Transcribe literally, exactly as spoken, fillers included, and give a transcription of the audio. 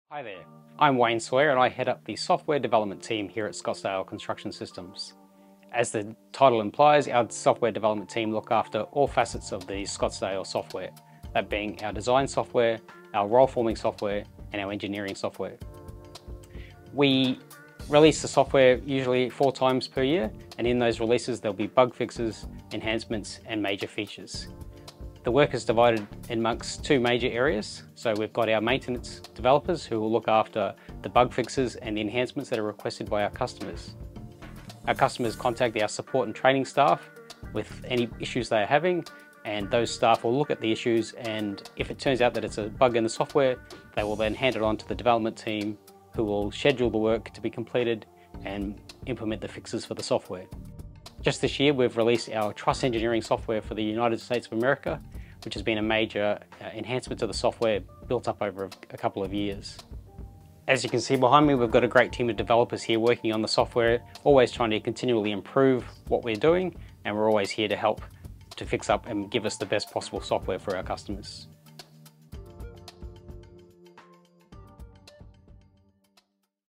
Hi there, I'm Wayne Sawyer and I head up the software development team here at Scottsdale Construction Systems. As the title implies, our software development team look after all facets of the Scottsdale software, that being our design software, our roll forming software and our engineering software. We release the software usually four times per year, and in those releases there'll be bug fixes, enhancements and major features. The work is divided amongst two major areas. So we've got our maintenance developers who will look after the bug fixes and the enhancements that are requested by our customers. Our customers contact our support and training staff with any issues they are having, and those staff will look at the issues, and if it turns out that it's a bug in the software, they will then hand it on to the development team who will schedule the work to be completed and implement the fixes for the software. Just this year we've released our truss engineering software for the United States of America, which has been a major uh, enhancement to the software built up over a, a couple of years. As you can see behind me, we've got a great team of developers here working on the software, always trying to continually improve what we're doing, and we're always here to help to fix up and give us the best possible software for our customers.